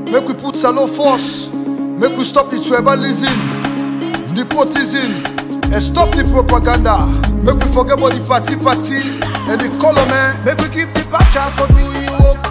Make we put salon force. Make we stop the tribalism, nepotism, and stop the propaganda. Make we forget about the party and the color man. Make we give the back chance for doing work.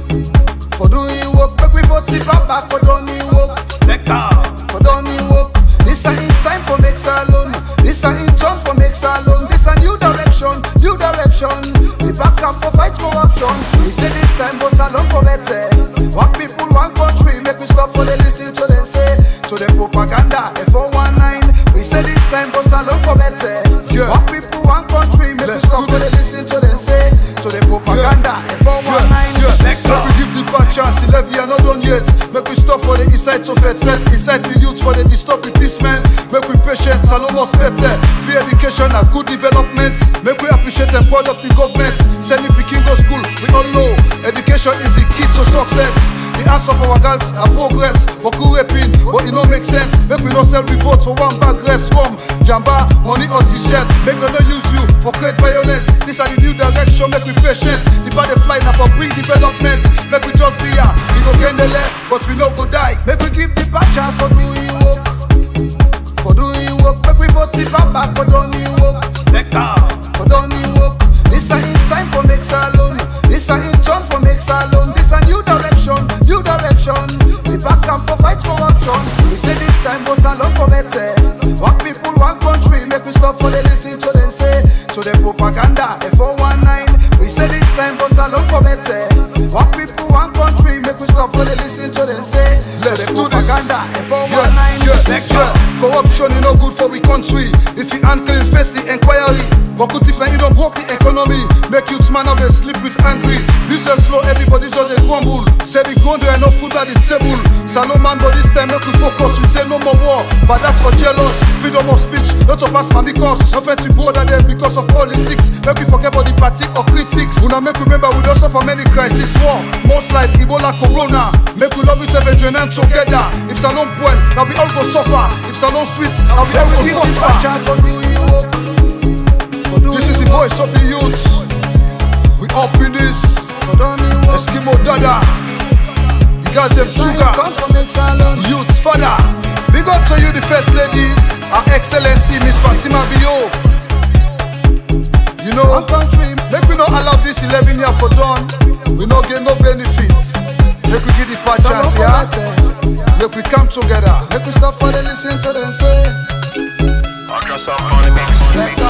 For doing work, make we vote it back for doing work. For doing work. This ain't time for make salon. This ain't turn for make salon. This a new direction, new direction. We back up for fight corruption. We say this time go salon for better. One people, one country. Make we stop for the listen to them say. To the propaganda, F419. We say this time go salon for better. One people, one country. Make we stop for the listen to them say. To the propaganda, F419. Make we give the back chance. The levy are not done yet. Make we stop for the inside to vet. Let's incite the youth for the dystopia peace man. Make we patient, salon must better. Free education and good development. Make we appreciate and proud of the government. Send me Peking go school, we all know education is the key to success. The answer for our girls are progress. For cool raping, but it don't make sense. Make we not sell vote for one bag rest from Jamba, money or t-shirts. Make we not use you for create violence. This are the new direction, make we patient. The bad fly now for bring development. Make we just be here, we go gain the left, but we no go die. Make we give the back chance for doing work. For doing work, make we vote it back for doing work. For doing work. This ain't time for make salon. This ain't turn for make salon. This a new direction, new direction. We back up for fight corruption. We say this time go salon for better. One people, one country. Make we stop for the listen to them say. To the propaganda, F419. We say this time go salon for better. One people, one country. Make we stop for the listen to them say. Let's do this. Propaganda, F419. Corruption is no good for we country. If you unclean face the inquiry. But put if you don't work the economy. Make youth man of a sleep with angry. Business slow, everybody just a grumble. Say the ground there no food at the table. Salon man, but this time make we focus. We say no more war, but that's for jealous. Freedom of speech, not to pass man because nothing to bother them because of politics. Make we forget about the party or critics. We now make remember we don't suffer many crises, war, most like Ebola, Corona. Make we love each other and together. If salon well, now we all go suffer. If salon sweet, now we all go prosper. This is the voice of the youth. We up in this. Eskimo Dada. You guys them sugar. Youth father. Big up to you the first lady. Our excellency Miss Fatima Bio. You know, make we not allow this 11 years for done. We not get no benefits. Make we give the part chance, yeah. Make we come together. Make we stop for the listen to them say. Ultrasound money mix.